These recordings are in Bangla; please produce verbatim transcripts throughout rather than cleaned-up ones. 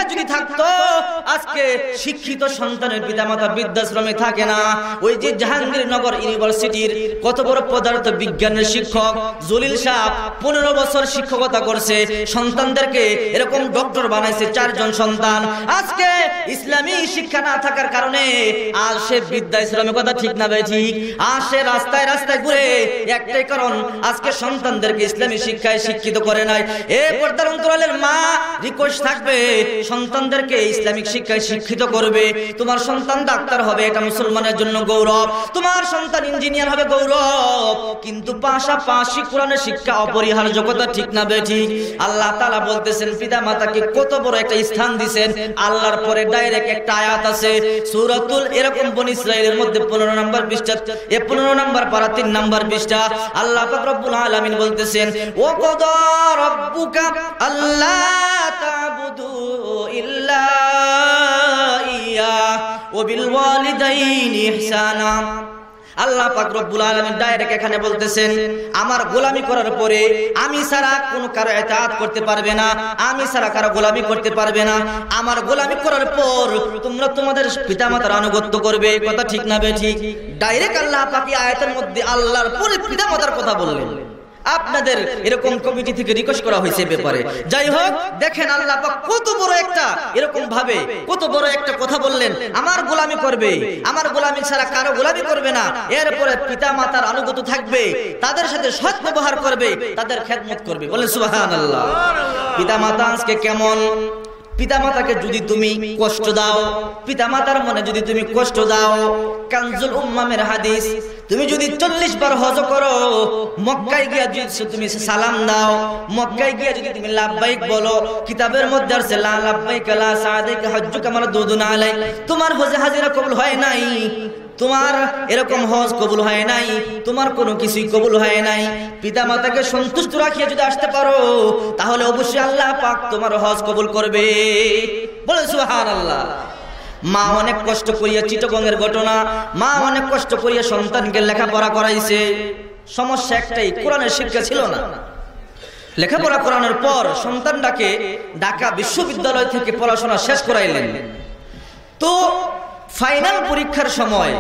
যদি থাকতো আজকে শিক্ষিত সন্তানের পিতামাতা বৃদ্ধাশ্রমে থাকে না। ওই যে জাহাঙ্গীরনগর ইউনিভার্সিটির কত বড় পদার্থ বিজ্ঞানের শিক্ষক জলিল সাহেব পনেরো বছর শিক্ষকতা করছে, সন্তানদেরকে এরকম ডক্টর বানাইছে, চারজন সন্তান। আজকে ইসলামী শিক্ষা না থাকার কারণে আজ সে বৃদ্ধাশ্রমের কথা ঠিক না ভাই ঠিক, আজ সে রাস্তায় রাস্তায় ঘুরে, একটাই কারণ আজকে সন্তানদেরকে ইসলামী শিক্ষায় শিক্ষিত করে নাই। এ পর্দার অন্তরালের মা রিকোয়েস্ট থাকবে সন্তানদেরকে ইসলামিক শিক্ষায় শিক্ষিত করবে। তোমার সন্তান ডাক্তার হবে, এটা মুসলমানের জন্য গৌরব। তোমার সন্তান ইঞ্জিনিয়ার হবে, গৌরব। কিন্তু পাশাপাশি কোরআনের শিক্ষা অপরিহার্য, কথা ঠিক না বেঠিক? আল্লাহ তাআলা বলতেছেন পিতা মাতাকে কত বড় একটা স্থান দিবেন। আল্লাহর পরে ডাইরেক্ট একটা আয়াত আছে সূরাতুল এরকম বনী ইসরাঈলের মধ্যে পনেরো নম্বর পৃষ্ঠা, এই পনেরো নম্বর পারা তিন নম্বর পৃষ্ঠা আল্লাহ পাক রব্বুল আলামিন বলতেছেন ওয়া কাদা রাব্বুকা আল্লা তা'বুদু ইল্লা ইয়া ওয়া বিল ওয়ালিদাইনি ইহসানা। আল্লাহ পাক রব্বুল আলামিন ডাইরেক্ট এখানে বলতেছেন আমার গোলামি করার পরে আমি ছাড়া কোনো কারো ইতাআত করতে পারবে না, আমি ছাড়া কারো গোলামি করতে পারবে না। আমার গোলামি করার পর তোমরা তোমাদের পিতামাতার আনুগত্য করবে, কথা ঠিক না বে ঠিক? ডাইরেক্ট আল্লাহ পাক এই আয়াতের মধ্যে আল্লাহর পরে পিতামাতার কথা বললেন। আপনাদের এরকম কমিটি থেকে রিকোয়েস্ট করা হয়েছে ব্যাপারে। যাই হোক, দেখেন আল্লাহ পাক কত বড় একটা এরকম ভাবে কত বড় একটা কথা বললেন, আমার গোলামি করবে, আমার গোলামি ছাড়া কারো গোলামি করবে না। এরপরে পিতা মাতার আনুগত্য থাকবে, তাদের সাথে সৎ ব্যবহার করবে, তাদের খেদমত করবে। বলেন সুবহানাল্লাহ। পিতা মাতা আজকে কেমন? পিতামাতাকে যদি তুমি কষ্ট দাও, পিতামাতার মনে যদি তুমি কষ্ট দাও, কানজুল উম্মামের হাদিস, তুমি যদি চল্লিশ বার হজ করো, মক্কায় গিয়া যদি তুমি সালাম দাও, মক্কায় গিয়া যদি তুমি লাব্বাইক বলো, কিতাবের মধ্যে আছে লা লাব্বাইক লা সাদিক হজ্জুকা মারদুদুন আলাই, তোমার হজে হাজিরা কবুল হয় নাই, তোমার এরকম হজ কবুল হয় নাই, তোমার কোনো কিছুই কবুল হয় নাই। পিতা মাতাকে সন্তুষ্ট রাখিয়ে যদি আসতে পারো, তাহলে অবশ্যই আল্লাহ পাক তোমার হজ কবুল করবে। বলে সুবহানাল্লাহ। মা অনেক কষ্ট করিয়া, চিটগঙ্গের ঘটনা, মা অনেক কষ্ট করিয়া সন্তানকে লেখাপড়া করাইছে। সমস্যা একটাই, কোরআনের শিক্ষা ছিল না। লেখাপড়া করানোর পর সন্তানটাকে ঢাকা বিশ্ববিদ্যালয় থেকে পড়াশোনা শেষ করাইলেন। তো ফাইনাল পরীক্ষার সময়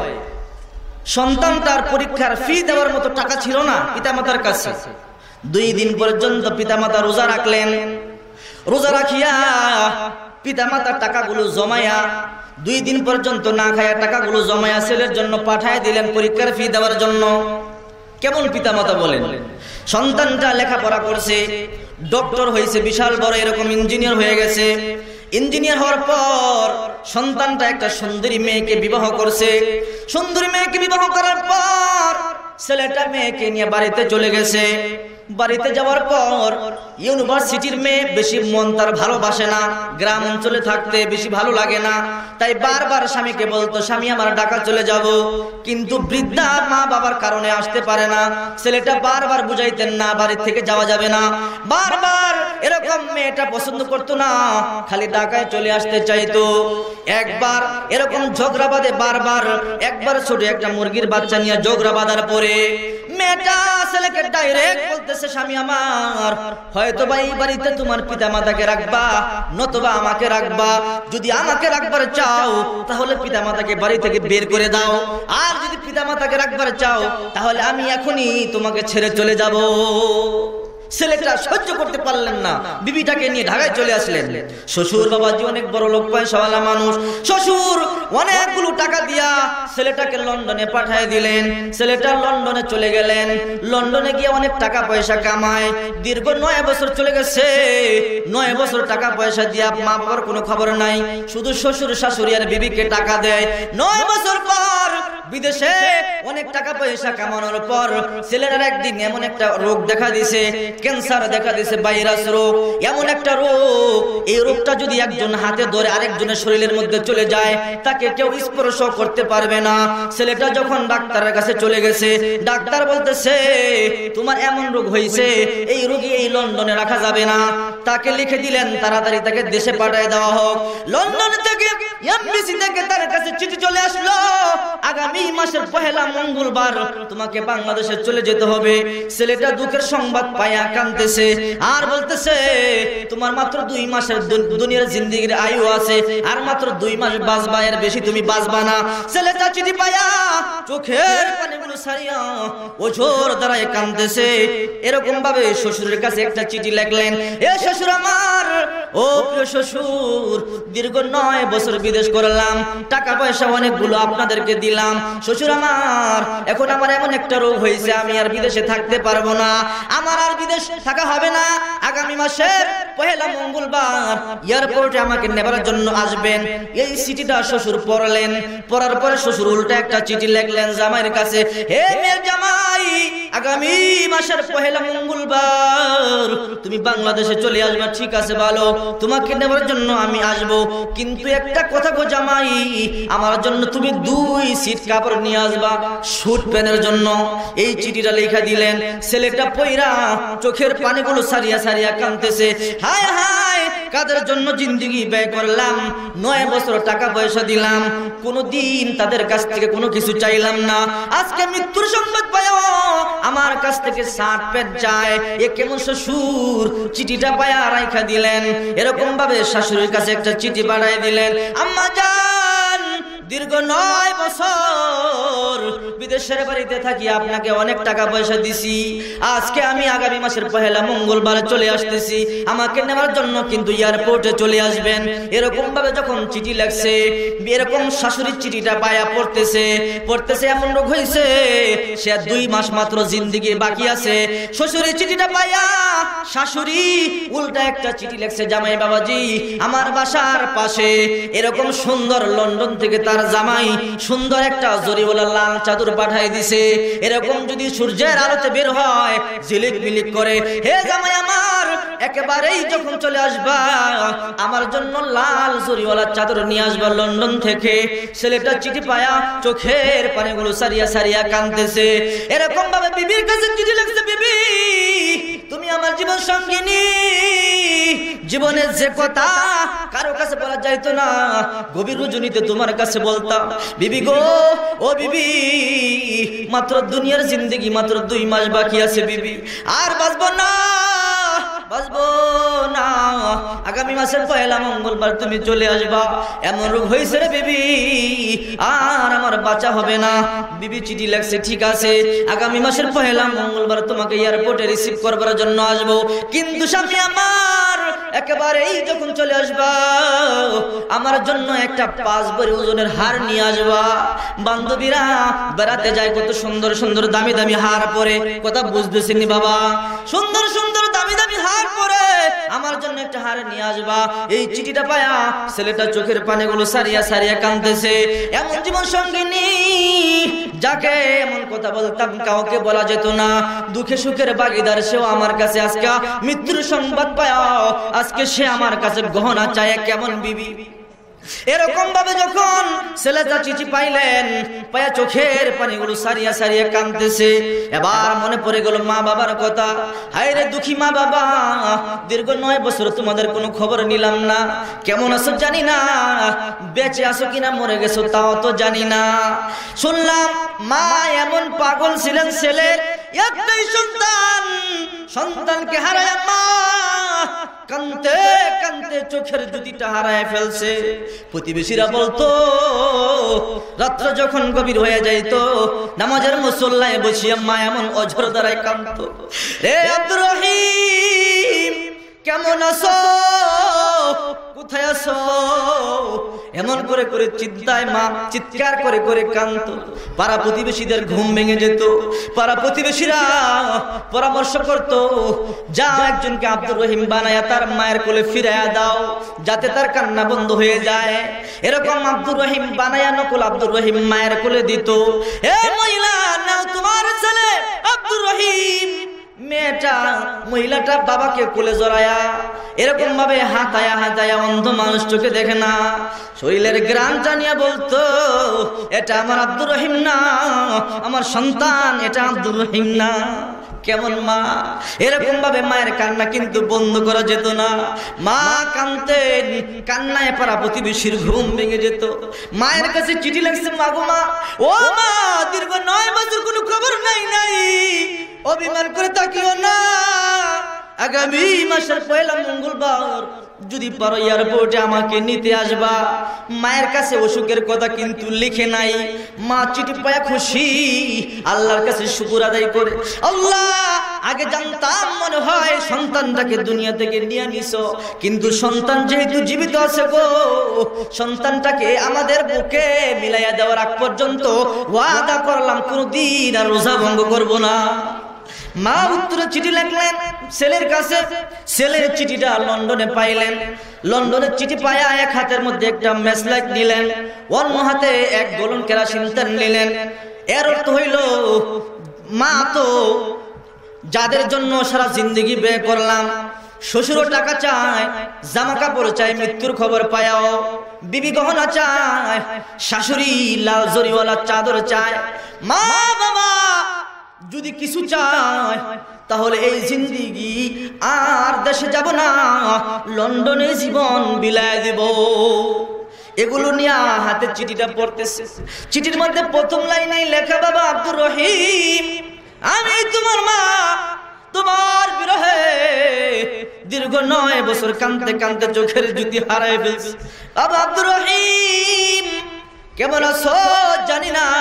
সন্তান তার পরীক্ষার ফি দেওয়ার মতো টাকা ছিল না পিতামাতার কাছে। দুই দিন পর্যন্ত পিতামাতা রোজা রাখলেন। রোজা রাখিয়া পিতামাতার টাকাগুলো জমায়া দুই দিন পর্যন্ত না খায়া টাকাগুলো জমায়া ছেলের জন্য পাঠায় দিলেন পরীক্ষার ফি দেওয়ার জন্য। কেমন পিতামাতা বলেন? সন্তানটা লেখাপড়া করছে, ডক্টর হয়েছে, বিশাল বড় এরকম ইঞ্জিনিয়ার হয়ে গেছে। ইঞ্জিনিয়ার হওয়ার পর সন্তানটা একটা সুন্দরী মেয়েকে বিবাহ করছে। সুন্দরী মেয়েকে বিবাহ করার পর ছেলেটা মেয়েকে নিয়ে বাড়িতে চলে গেছে। বাড়িতে যাওয়ার পর ইউনিভার্সিটির মেয়ে বেশি মন তার ভালোবাসে না, গ্রাম অঞ্চলে থাকতে বেশি ভালো লাগে না, তাই বারবার স্বামীকে বলতো স্বামী আমার ঢাকা চলে যাব, কিন্তু বৃদ্ধা মা বাবার কারণে আসতে পারে না। ছেলেটা বারবার বুঝাইতেন না বাড়ি থেকে যাওয়া যাবে না, বারবার এরকম মেয়েটা পছন্দ করতো না, খালি ঢাকায় চলে আসতে চাইতো। একবার এরকম ঝগড়া বাঁধে বারবার, একবার ছোট একটা মুরগির বাচ্চা নিয়ে ঝগড়া বাঁধার পরে মেয়েটা ছেলেকে ডাইরেক্ট বলতেছে স্বামী আমার হয়তো বা এই বাড়িতে তোমার পিতা মাতাকে রাখবা, নতুবা আমাকে রাখবা। যদি আমাকে রাখবার চাও তাহলে পিতা মাতাকে বাড়ি থেকে বের করে দাও, আর যদি পিতা মাতাকে রাখবার চাও তাহলে আমি এখনই তোমাকে ছেড়ে চলে যাব। ছেলেটা সহ্য করতে পারলেন না, বিবিটাকে নিয়ে ঢাকায় চলে আসলেন। শ্বশুর বাবাজি অনেক বড় লোক, পয়সাওয়ালা মানুষ। শ্বশুর অনেকগুলো টাকা দিয়া ছেলেটাকে লন্ডনে পাঠিয়ে দিলেন। ছেলেটা লন্ডনে চলে গেলেন। লন্ডনে গিয়ে অনেক টাকা পয়সা কামায়। দীর্ঘ নয় বছর চলে গেছে। নয় বছর টাকা পয়সা দিয়া মা বাবার কোনো খবর নাই, শুধু শ্বশুর শাশুড়ি আর বিবিকে টাকা দেয়। নয় বছর পর বিদেশে অনেক টাকা পয়সা কামানোর পর ছেলেটার একদিন এমন একটা রোগ দেখা দিছে, ক্যান্সার দেখা দিছে, ভাইরাস রোগ, এমন একটা রোগ, এই রোগটা যদি একজন হাতে ধরে আরেকজনের শরীরের মধ্যে চলে যায় তাকে কেউ স্পর্শ করতে পারবে না। ছেলেটা যখন ডাক্তারের কাছে চলে গেছে, ডাক্তার বলতেছে তোমার এমন রোগ হয়েছে, এই রোগী এই লন্ডনে রাখা যাবে না, তাকে লিখে দিলেন তাড়াতাড়ি তাকে দেশে পাঠিয়ে দেওয়া হোক। লন্ডন থেকে এমবিসি থেকে তার কাছে চিঠি চলে আসলো, আগামী মাসের পহেলা মঙ্গলবার তোমাকে বাংলাদেশে চলে যেতে হবে। ছেলেটা দুঃখের সংবাদ পায়া কাঁদতেছে আর বলতেছে তোমার মাত্র দুই মাসের দুনিয়ার জিন্দেগির আয়ু আছে, আর মাত্র দুই মাস বাঁচবা, এর বেশি তুমি বাঁচবা না। ছেলেটা চিঠি পায়া চোখের পানিগুলো সারিয়া ওঝর দাঁড়ায় কাঁদতেছে। এরকম ভাবে শ্বশুরের কাছে একটা চিঠি লিখলেন, এ শ্বশুর আমার, ও প্রিয় শ্বশুর, দীর্ঘ নয় বছর বিদেশ করলাম, টাকা পয়সা অনেকগুলো আপনাদেরকে দিলাম। শ্বশুর আমার, এখন আমার এমন একটা রোগ হয়েছে, আমি আর বিদেশে থাকতে পারবো না, আমার আর বিদেশ থাকা হবে না। আগামী মাসের পহেলা মঙ্গলবার এয়ারপোর্টে আমাকে নেবার জন্য আসবেন। এই চিঠিটা শ্বশুর পড়লেন, পড়ার পরে শ্বশুর উল্টা একটা চিঠি লিখলেন জামাইয়ের কাছে, হে মেয়ের জামাই, আগামী মাসের পহেলা মঙ্গলবার তুমি বাংলাদেশে চলে আসবে, ঠিক আছে ভালো, তোমাকে নেবার জন্য আমি আসবো, কিন্তু একটা কথা গো জামাই, আমার জন্য তুমি দুই সিট কাপড় নিয়ে আসবা স্যুট প্যানের জন্য। এই চিঠিটা লেখা দিলেন। ছেলেটা পয়রা চোখের পানিগুলো সারিয়া সারিয়া কাঁদতেছে, হায় হায়, কাদের জন্য জিন্দেগি ব্যয় করলাম, নয় বছর টাকা পয়সা দিলাম, কোনদিন তাদের কাছ থেকে কোনো কিছু চাইলাম না, আজকে মৃত্যুর সংবাদ পাইও আমার কাছ থেকে ষাট পেট যায়, এ কেমন শ্বশুর। চিঠিটা পায়া রাইখা দিলেন। এরকম ভাবে শাশুড়ির কাছে একটা চিঠি পাঠাই দিলেন, আম্মা জান, দীর্ঘ নয় বছর বিদেশের বাড়িতে থাকি, আপনাকে অনেক টাকা পয়সা দিছি, আজকে আমি আগামী মাসের পহেলা মঙ্গলবার চলে আসতেছি, আমাকে নেওয়ার জন্য কিন্তু এয়ারপোর্টে চলে আসবেন। এরকম ভাবে যখন চিঠি লাগছে, এরকম শাশুড়ির চিঠিটা পায়া পড়তেছে পড়তেছে এমন রোগ হয়েছে, সে দুই মাস মাত্র জিন্দেগি বাকি আছে। শ্বশুরের চিঠিটা পায়া শাশুড়ি উল্টা একটা চিঠি লিখছে, জামাই বাবাজি, আমার বাসার পাশে এরকম সুন্দর লন্ডন থেকে তার জামাই সুন্দর একটা জরিওয়ালা লাল চাদর পাঠাই দিছে, এরকম যদি সূর্যের আলোতে বের হয় ঝিলিক মিলিক করে, হে জামাই আমার, একেবারেই যখন চলে আসবা আমার জন্য লাল জরিওয়ালা চাদর নিয়ে আসবা লন্ডন থেকে। ছেলেটা চিঠি পায়া চোখের পানিগুলো সারিয়া সারিয়া কাঁদতেছে। এরকম ভাবে বিবির কাছে চিঠি লিখছে, বিবি, তুমি আমার জীবন সঙ্গিনী, জীবনের যে কথা কারো কাছে বলা যাইতো না, গভীর রজনীতে তোমার কাছে বলতাম। বিবি গো, ও বিবি, মাত্র দুনিয়ার জিন্দেগি মাত্র দুই মাস বাকি আছে বিবি, আর বাঁচবো না, বাঁচবো না, আগামী মাসের পহেলা মঙ্গলবার তুমি চলে আসবা, এমন রোগ হয়েছে রে বিবি, আর আমার বাঁচা হবে না। বিবি চিঠি লাগছে, ঠিক আছে, আগামী মাসের পহেলা মঙ্গলবার তোমাকে এয়ারপোর্টে রিসিভ করবার জন্য আসবো, কিন্তু স্বামী আমার, একেবারেই যখন চলে আসবা আমার জন্য একটা পাঁচ ভরি ওজনের হার নিয়ে আসবা। বান্ধবীরা বেড়াতে যায়, কত সুন্দর সুন্দর দামি দামি হার পরে, কথা বুঝতেছেন বাবা, সুন্দর সুন্দর দামি দামি হার পরে আমার জন্য একটা হার নিয়ে আসবা। এই চিঠিটা পায়া ছেলেটা চোখের পানিগুলো সারিয়া সারিয়া কাঁদতেছে। এমন জীবন সঙ্গিনী যাকে এমন কথা বলতাম কাউকে বলা যেত না, দুঃখে সুখের ভাগিদার, সেও আমার কাছে আজকে মৃত্যুর সংবাদ পায়া আজকে সে আমার কাছে গহনা চায়, কেমন বিবি। এরকম ভাবে যখন ছেলেটা চিঠি পাইলেন, পায়া চোখের পানিগুলো সারিয়া সারিয়া কাঁদতেছে। এবার মনে পড়ে গেল মা বাবার কথা, হায় রে দুঃখী মা বাবা, দীর্ঘ নয় বছর তোমাদের কোনো খবর নিলাম না, কেমন আছো জানি না, বেঁচে আছো কিনা মরে গেছো তাও তো জানি না। শুনলাম মা এমন পাগল ছিলেন, ছেলের একটাই সন্তান, সন্তানকে হারায় মা কানতে কানতে চোখের দুটিটা হারায় ফেলছে। প্রতিবেশীরা বলতো, রাত্র যখন গভীর হয়ে যাইতো, নামাজের মুসল্লায় বসিয়া মা এমন অঝর দ্বারায় কাঁদতো, রে আব্দুর রহিম কেমন আছো, কোথায় আছো, এমন করে করে চিন্তায় মা চিৎকার করে করে কাঁদতো। পাড়া প্রতিবেশীদের ঘুম ভেঙে যেত, পাড়া প্রতিবেশীরা পরামর্শ করত, যা একজনকে আব্দুর রহিম বানায়া তার মায়ের কোলে ফিরাইয়া দাও, যাতে তার কান্না বন্ধ হয়ে যায়। এরকম আব্দুর রহিম বানায়া নকল আব্দুর রহিম মায়ের কোলে দিত। এ মহিলা, নাও তোমার ছেলে আব্দুর রহিম। মেয়েটা মহিলাটা বাবাকে কোলে জড়ায়া এরকম ভাবে হাতায়া হাতায়া, অন্ধ মানুষ চোখে দেখে না, শরীরের গ্রাম টানিয়া বলতো, এটা আমার আব্দুর রহিম না, আমার সন্তান, এটা আব্দুর রহিম না। কেমন মা? এরকম ভাবে মায়ের কান্না কিন্তু বন্ধ করা যেত না। মা কাঁদতেন, কান্নায় পারা প্রতিবেশীর ঘুম ভেঙে যেত। মায়ের কাছে চিঠি লাগছে, মা গো মা, ও মা, দীর্ঘ নয় বছর কোনো খবর নাই নাই, অভিমান করে তাকিও না, আগামী মাসের পয়লা মঙ্গলবার যদি পারো এয়ারপোর্টে আমাকে নিতে আসবা। মায়ের কাছে অসুখের কথা কিন্তু লিখে নাই। মা চিঠি পায়া খুশি, আল্লাহর কাছে শুকর আদায় করে, আল্লাহ আগে জানতাম মনে হয় সন্তানটাকে দুনিয়া থেকে নিয়ে নিছো, কিন্তু সন্তান যেহেতু জীবিত আছে গো, সন্তানটাকে আমাদের বুকে মিলাইয়া দেওয়ার আগ পর্যন্ত ওয়াদা করলাম কোনদিন আর রোজা ভঙ্গ করব না। মা উত্তরে চিঠি লিখলেন ছেলের কাছে। ছেলের চিঠিটা লন্ডনে পাইলেন। লন্ডনের চিঠি পায়া এক হাতের মধ্যে একটা ম্যাচলাইট নিলেন, অন্য হাতে এক গলন কেরোসিন তেল নিলেন। এর অর্থ হইল, মা তো যাদের জন্য সারা জিন্দগি ব্যয় করলাম, শ্বশুরও টাকা চায়, জামা কাপড় চায়, মৃত্যুর খবর পায়াও, বিবি গহনা চায়, শাশুড়ি লাল জরিওয়ালা চাদর চায়। মা বাবা যদি কিছু চায় তাহলে এই জিন্দিগি আর দেশে যাব না, লন্ডনে জীবন বিলায় দেব। এগুলো নিয়ে হাতে চিঠিটা পড়তেছে। চিঠির মধ্যে প্রথম লাইনে লেখা, বাবা আব্দুর রহিম, আমি তোমার মা, তোমার বিরহে দীর্ঘ নয় বছর কাঁদতে কাঁদতে চোখের জ্যোতি হারাই ফেলছি। বাবা আব্দুর রহিম, কেমন আছো জানি না,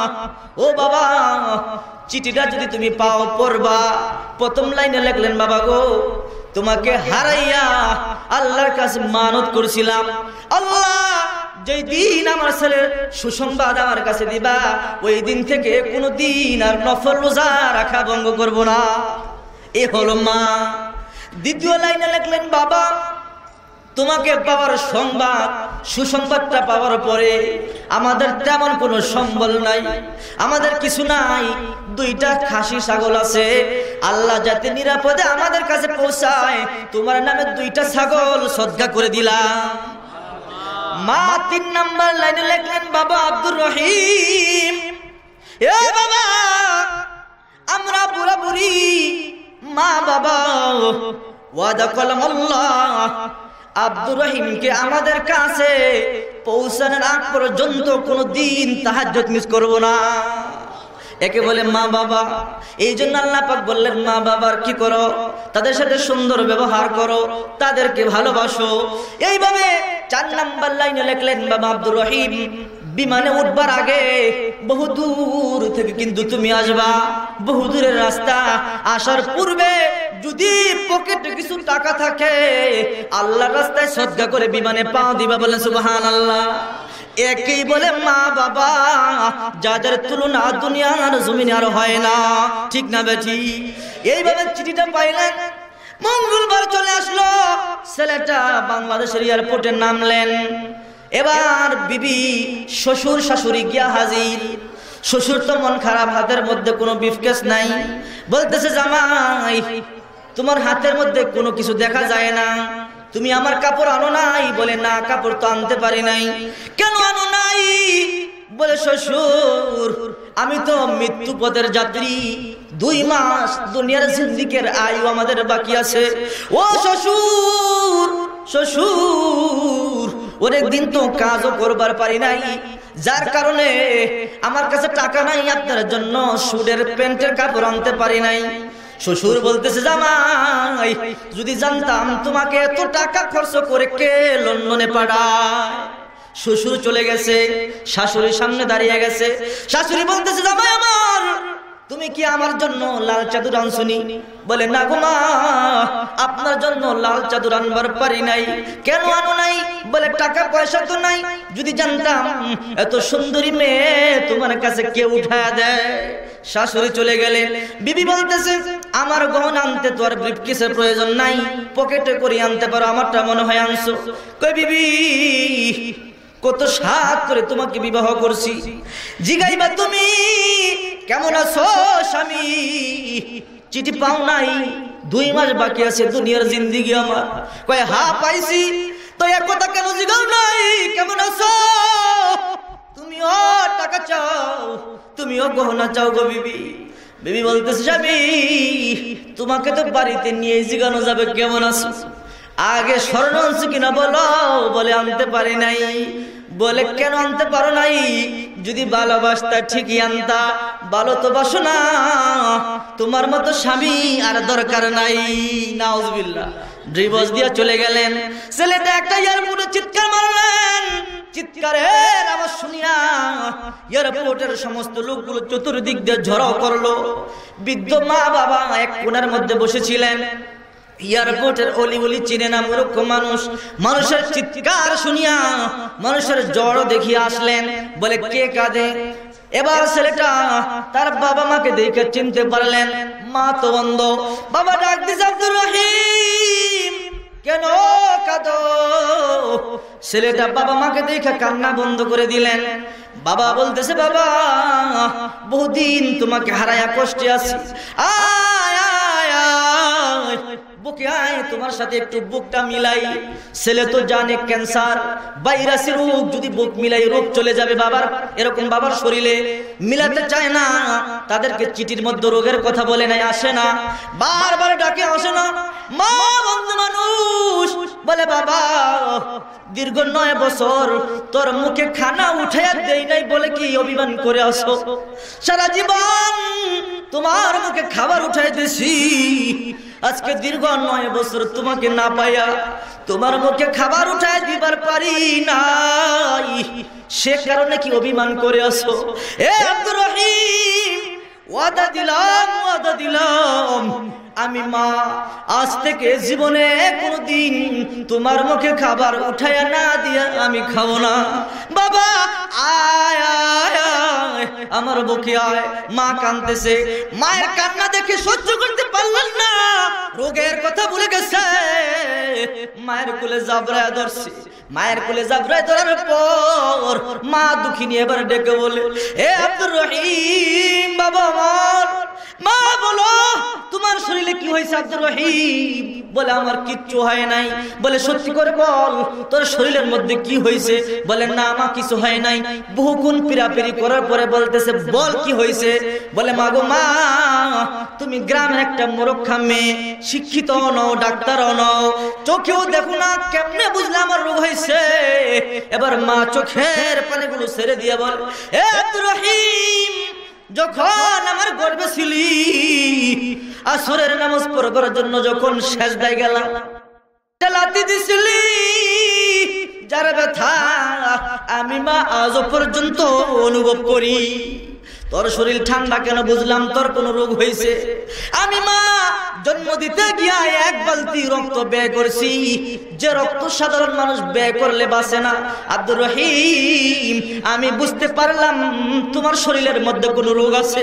ও বাবা চিঠিটা যদি তুমি পাও পড়বা। প্রথম লাইনে লিখলেন, বাবা গো, তোমাকে হারাইয়া আল্লাহর কাছে মানত করেছিলাম, আল্লাহ যেই দিন আমার ছেলের সুসংবাদ আমার কাছে দিবা, ওই দিন থেকে কোনো দিন আর নফল রোজা রাখা ভঙ্গ করব না। এ হলো মা। দ্বিতীয় লাইনে লিখলেন, বাবা তোমাকে পাওয়ার সংবাদ, সুসংবাদটা পাওয়ার পরে আমাদের তেমন কোনো সম্বল নাই, আমাদের কিছু নাই, দুইটা খাসি ছাগল আছে, আল্লাহ যাতে নিরাপদে আমাদের কাছে পৌঁছায় তোমার নামে দুইটা ছাগল সদকা করে দিলাম। মা তিন নাম্বার লাইনে লিখলেন, বাবা আব্দুর রহিম, এ বাবা আমরা বুড়া বুড়ি মা বাবা ওয়াদা করলাম আল্লাহ আব্দুর রহিমকে আমাদের কাছে পৌঁছানোর আগ পর্যন্ত কোনো দিন তাহাজ্জুদ মিস করব না। একে বলে মা বাবা। এই জন্য আল্লাহ পাক বললেন, মা বাবার কি করো, তাদের সাথে সুন্দর ব্যবহার করো, তাদেরকে ভালোবাসো। এইভাবে চার নাম্বার লাইনে লিখলেন, বাবা আব্দুর রহিম, বিমানে উঠবার আগে বহু দূর থেকে কিন্তু তুমি আসবা, বহু দূরের রাস্তা, আসার পূর্বে যদি পকেটে কিছু টাকা থাকে আল্লাহর রাস্তায় সদকা করে বিমানে পা দিবা। বলেন সুবহানাল্লাহ। একই বলে মা বাবা, যাদের তুলনা দুনিয়ার জমিনে আর হয় না, ঠিক না বেটি? এইভাবে চিঠিটা পাইলেন। মঙ্গলবার চলে আসলো, ছেলেটা বাংলাদেশের এয়ারপোর্টে নামলেন। এবার বিবি শ্বশুর শাশুড়ি গিয়া হাজির। শ্বশুর তো মন খারাপ, হাতের মধ্যে কোনো ব্রিফকেস নাই। বলতেছে, জামাই তোমার হাতের মধ্যে কোনো কিছু দেখা যায় না, তুমি আমার কাপড় আনো নাই? বলে, না কাপড় তো আনতে পারি নাই। কেন আনো নাই? বলে, শ্বশুর আমি তো মৃত্যু পথের যাত্রী, দুই মাস দুনিয়ার জিন্দিগির আয়ু আমাদের বাকি আছে। ও শ্বশুর, শ্বশুর অনেকদিন তো কাজও করবার পারি নাই, যার কারণে আমার কাছে টাকা নাই, আপনার জন্য সুডের প্যান্টের কাপড় আনতে পারি নাই। শ্বশুর বলতেছে, জামাই যদি জানতাম তোমাকে এত টাকা খরচ করে কে লন্ডনে পাঠায়। শ্বশুর চলে গেছে, শাশুড়ির সামনে দাঁড়িয়ে গেছে। শাশুড়ি বলতেছে, জামাই আমার তুমি কি আমার জন্য লাল চাদর আনছনি? বলে, না গো মা, আপনার জন্য লাল চাদর আনবার পারি নাই। কেন আনো নাই? বলে, টাকা পয়সা তো নাই, যদি জানতাম এত সুন্দরী মেয়ে তোমার কাছে কে উঠায় দেয়। শাশুড়ি চলে গেলেন। বিবি বলতেছে, আমার গহনা আনতে তো আর ব্রিফকেসের প্রয়োজন নাই, পকেটে করে আনতে পারো, আমারটা মনে হয় আনছো। কই বিবি, কত সাত করে তোমাকে বিবাহ করছি, জিগাইবা তুমি কেমন আছো স্বামী? চিঠি পাও নাই, দুই মাস বাকি আছে দুনিয়ার জিন্দিগি আমার। কয়, হা পাইছি, তো এক কথা কেন জিগাও নাই কেমন আছো? তুমিও টাকা চাও, তুমিও গহনা চাও গো বিবি। বিবি বলতেছে স্বামী তোমাকে তো বাড়িতে নিয়ে জিগানো যাবে কেমন আছো, আগে স্বর্ণ আনছো কিনা বলো। বলে আনতে পারি নাই। বলে কেন আনতে পারো নাই? যদি ভালোবাসতা ঠিকই আনতা, ভালো তো বাসো না, তোমার মতো স্বামী আর দরকার নাই। নাউজুবিল্লাহ। ডিভোর্স দিয়ে চলে গেলেন। ছেলেটা একটা এয়ারপোর্টে চিৎকার মারলেন। চিৎকারের আওয়াজ শুনিয়া এয়ারপোর্টের সমস্ত লোকগুলো চতুর্দিক দিয়ে ঝড় করলো। বৃদ্ধ মা বাবা এক কোণার মধ্যে বসেছিলেন। এয়ারপোর্টের অলি গলি চিনে না মূর্খ মানুষ। মানুষের চিৎকার শুনিয়া মানুষের জ্বর দেখিয়ে আসলেন। বলে কে কাঁদে? এবার ছেলেটা তার বাবা মাকে দেখে চিনতে পারলেন। মা তো বন্ধ। বাবা ডাক দিছে আব্দুর রহিম, কেন কাঁদো? ছেলেটা বাবা মাকে দেখে কান্না বন্ধ করে দিলেন। বাবা বলতেছে বাবা বহুদিন তোমাকে হারায়া কষ্টে আছি, আয় আয় আয় বুকে আয়, তোমার সাথে একটু বুকটা মিলাই। ছেলে তো জানে ক্যান্সার ভাইরাসি রোগ, যদি বুক মিলাই রোগ চলে যাবে বাবার। এরকম বাবার শরীরে মিলাতে চায় না। তাদেরকে চিঠির মধ্যে রোগের কথা বলে নাই, আসে না, বারবার ডাকে আসে না। মা বন্ধু মানুষ বলে বাবা দীর্ঘ নয় বছর তোর মুখে খানা উঠাইয়া দেই নাই বলে কি অভিমান করে আসো? সারা জীবন তোমার মুখে খাবার উঠাই দিছি, আজকে দীর্ঘ নয় বছর তোমাকে না পাইয়া তোমার মুখে খাবার উঠাই দিবার পারি নাই, সে কারণে কি অভিমান করে আসো? এ আব্দুর রহিম ওয়াদা দিলাম ওয়াদা দিলাম আমি মা আজ থেকে জীবনে কোনদিন তোমার মুখে খাবার উঠাইয়া না দিয়া আমি খাবো না। বাবা আয় আয় আয় আমার বুকে আয়। মা কাঁদতেছে। মায়ের কান্না দেখে সহ্য করতে পারলেন না, রোগের কথা ভুলে গেছে। মায়ের কোলে জাবরায় ধরছে। মায়ের কোলে জাবরায় ধরার পর মা দুঃখিনী এবার ডেকে বলে এ আব্দুর রহিম বাবা আমার, মা বলো তোমার শরীরে কি হয়েছে আব্দুর রহিম? বলে আমার কিচ্ছু হয় নাই। বলে সত্যি করে বল তোর শরীরের মধ্যে কি হয়েছে? বলে না মা কিছু হয় নাই। বহুক্ষণ পিরাপিরি করার পরে বলতেছে বল কি হয়েছে? বলে মা গো মা তুমি গ্রামের একটা মূর্খা মেয়ে, শিক্ষিত নও, ডাক্তার নও, চোখেও দেখো না, কেমনে বুঝলে আমার রোগ হয়েছে? এবার মা চোখের পানিগুলো ছেড়ে দিয়ে বল এ আব্দুর রহিম যখন আমার গর্ভে ছিলি আসরের নামাজ পড়বার জন্য যখন সেজদায় গেলাম, লাথি দিছিলি যার ব্যথা আমি মা আজ পর্যন্ত অনুভব করি। তোর শরীর ঠান্ডা কেন বুঝলাম তোর কোন রোগ হয়েছে। আমি মা জন্ম দিতে গিয়া এক বালতি রক্ত ব্যয় করছি, যে রক্ত সাধারণ মানুষ ব্যয় করলে বাঁচে না। আব্দুর রহিম আমি বুঝতে পারলাম তোমার শরীরের মধ্যে কোন রোগ আছে।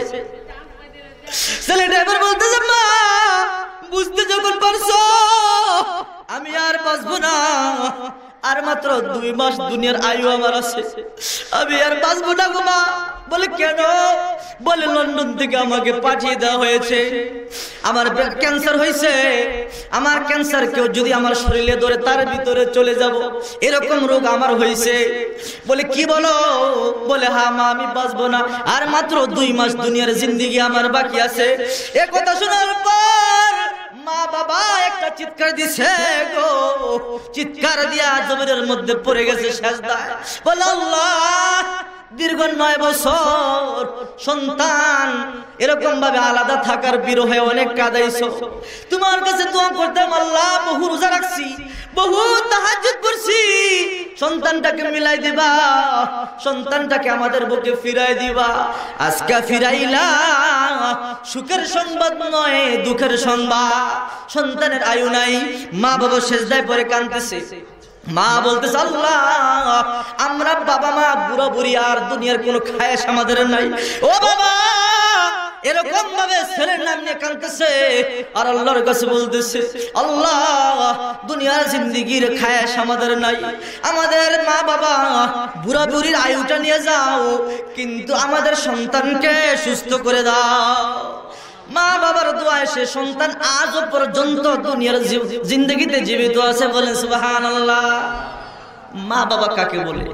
ছেলেটা এবার বলতেছে মা বুঝতে যখন পারছো আমি আর বাঁচবো না, আর মাত্র দুই মাস দুনিয়ার আয়ু আমার আছে, আমি আর বাঁচবো না গো মা। বলে কেন? বলে লন্ডন থেকে আমাকে পাঠিয়ে দেওয়া হয়েছে, আমার ক্যান্সার হয়েছে, আমার ক্যান্সার কেউ যদি আমার শরীরে ধরে তার ভিতরে চলে যাব, এরকম রোগ আমার হয়েছে। বলে কি বলো? বলে হ্যাঁ মা আমি বাঁচবো না, আর মাত্র দুই মাস দুনিয়ার জিন্দেগি আমার বাকি আছে। এ কথা শোনার পর মা বাবা একটা চিৎকার দিছে গো, চিৎকার দিয়া জমিনের মধ্যে পড়ে গেছে সেজদায়। বলে আল্লাহ দীর্ঘ নয় বছর সন্তান এরকম ভাবে আলাদা থাকার বিরহে অনেক কাঁদাইছো, তোমার কাছে দোয়া করতাম আল্লাহ, বহু রোজা রাখছি, বহু তাহাজ্জুদ পড়ছি, সন্তানটাকে মিলাই দিবা, সন্তানটাকে আমাদের বুকে ফিরাই দিবা। আজকে ফিরাইলা, সুখের সংবাদ নয় দুঃখের সংবাদ, সন্তানের আয়ু নাই। মা বাবা সেজদায় পড়ে কাঁদতেছে। মা বলতেছে আল্লাহ আমরা বাবা মা বুড়া বুড়ি আর দুনিয়ার কোনো খায়েশ আমাদের নাই। ও বাবা এরকম ভাবে ছেলের নাম নিয়ে কাঁদতেছে আর আল্লাহর কাছে বলতেছে আল্লাহ দুনিয়ার জিন্দেগির খায়েশ আমাদের নাই, আমাদের মা বাবা বুড়া বুড়ির আয়ুটা নিয়ে যাও, কিন্তু আমাদের সন্তানকে সুস্থ করে দাও। মা বাবার দোয়ায় সে সন্তান আজও পর্যন্ত দুনিয়ার জিন্দগিতে জীবিত আছে। বলেন সুবহানাল্লাহ। মা বাবা কাকে বলে?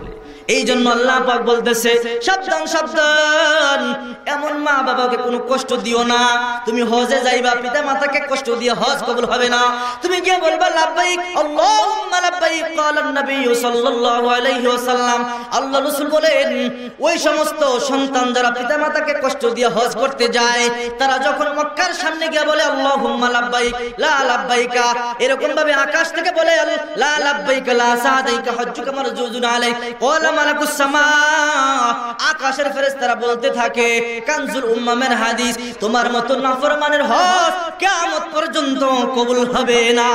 এই জন্য আল্লাহ পাক বলতেছে সাবধান সাবধান, এমন মা বাবাকে কোনো কষ্ট দিও না। তুমি হজে যাইবা, পিতা মাতাকে কষ্ট দিয়ে হজ কবুল হবে না। তুমি গিয়ে বলবা লাব্বাইক আল্লাহুম্মা লাব্বাইক। ক্বালা নবী সাল্লাল্লাহু আলাইহি ওয়াসাল্লাম, আল্লাহ রাসূল বলেন ওই সমস্ত সন্তান যারা পিতা মাতাকে কষ্ট দিয়ে হজ করতে যায়, তারা যখন মক্কার সামনে গিয়ে বলে আল্লাহুম্মা লাব্বাইক লা লাব্বাইকা, এরকম ভাবে আকাশ থেকে বলে লা লাব্বাইকা লা সাদাইকা হজ্জুকা মারজুজুন আলাইক ক্বালা মালাকুস সামা, আকাশের ফেরেশতারা বলতে থাকে কানজুল উম্মামের হাদিস, তোমার মত নাফরমানের হজ কিয়ামত পর্যন্ত কবুল হবে না।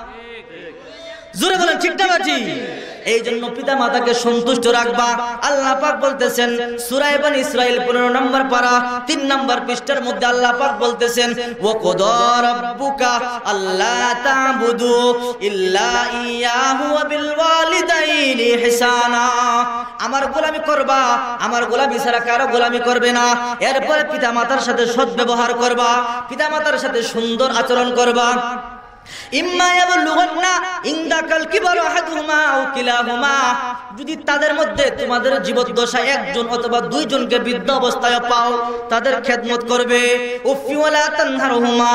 জোরে বলেন ঠিক না বাটি? এই জন্য পিতা মাতাকে সন্তুষ্ট রাখবা। আল্লাহ পাক বলতেছেন সূরা বনী ইসরাইল পনেরো নম্বর পারা তিন নম্বর পৃষ্ঠার মধ্যে আল্লাহ পাক বলতেছেন ওয়া ক্বাদা রাব্বুকা আল্লা তা'বুদু ইল্লা ইয়াহু ওয়া বিল ওয়ালিদাইনি ইহসানা, আমার গোলামি করবা, আমার গোলামি ছাড়া কারো গোলামি করবে না। এরপর পিতা মাতার সাথে সৎ ব্যবহার করবা, পিতা মাতার সাথে সুন্দর আচরণ করবা। ইম্মা ইয়াবলুগান্না ইনদাকাল কিবারু আহাদুহুমা আও কিলাহুমা, যদি তাদের মধ্যে তোমাদের জীবদ্দশায় একজন অথবা দুইজনকে বৃদ্ধ অবস্থায় পাও, তাদের খেদমত করবে। উফি ওয়ালা তানহারহুমা,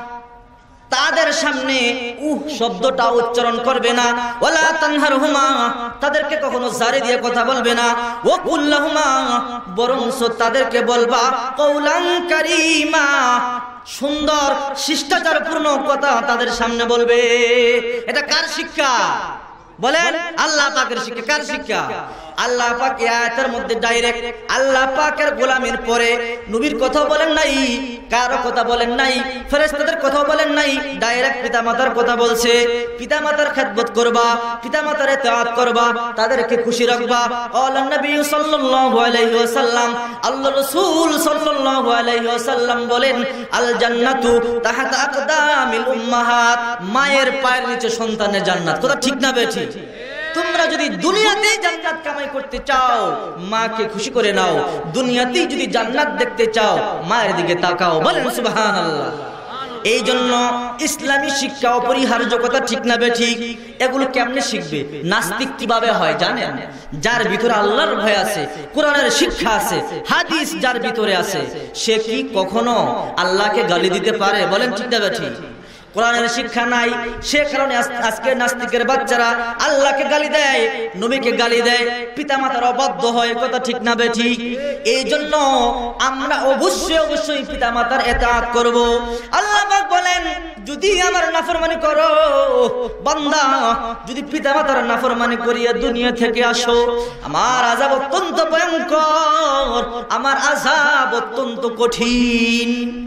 তাদের সামনে উহ শব্দটা উচ্চারণ করবে না। ওয়ালা তানহারহুমা, তাদেরকে কখনো জারি দিয়ে কথা বলবে না। ওয়া কুল্লাহুমা, বরং তাদেরকে বলবা কওলান কারীমা, সুন্দর শিষ্টাচারপূর্ণ কথা তাদের সামনে বলবে। এটা কার শিক্ষা বলেন? আল্লাহ পাকের শিক্ষা। কার শিক্ষা? আল্লাহ পাক এই আয়াতের মধ্যে ডাইরেক্ট আল্লাহ পাকের গোলামের পরে নবীর কথা বলেন নাই, কারো কথা বলেন নাই, ফেরেশতাদের কথা বলেন নাই, ডাইরেক্ট পিতামাতার কথা বলছে। পিতামাতার খেদমত করবা, পিতামাতার ইতাআত করবা, তাদেরকে খুশি রাখবা। আল্লাহ নবী সাল্লাল্লাহু আলাইহি ওয়াসাল্লাম, আল্লাহ রাসূল সাল্লাল্লাহু আলাইহি ওয়াসাল্লাম বলেন আল জান্নাতু তাহতা আকদামিল উম্মাহাত, মায়ের পায়ের নিচে সন্তানের জান্নাত। কথা ঠিক না বেঠিক? তোমরা যদি দুনিয়াতেই জান্নাত কামাই করতে চাও, মাকে খুশি করে নাও। দুনিয়াতেই যদি জান্নাত দেখতে চাও, মায়ের দিকে তাকাও। বলেন সুবহানাল্লাহ। এই জন্য ইসলামী শিক্ষা অপরিহার্য। কথা ঠিক না বেঠিক? এগুলো কেমনে শিখবে? নাস্তিক কিভাবে হয় জানেন? যার ভিতরে আল্লাহর ভয় আছে, কোরআনের শিক্ষা আছে, হাদিস যার ভিতরে আছে, সে কি কখনো আল্লাহকে গালি দিতে পারে? বলেন ঠিক না বেঠিক? কোরআনের শিক্ষা নাই, সে কারণে আজকে নাস্তিকের বাচ্চারা আল্লাহকে গালি দেয়, নবীকে গালি দেয়, পিতামাতার অবাধ্য হয়। কথা ঠিক না বেঠিক? এই জন্য আমরা অবশ্যই অবশ্যই পিতামাতার ইতাআত করব। আল্লাহ পাক বলেন যদি আমার নাফরমানি করো বান্দা, যদি পিতামাতার নাফরমানি করিয়া দুনিয়া থেকে আসো, আমার আযাব অত্যন্ত ভয়ঙ্কর, আমার আযাব অত্যন্ত কঠিন।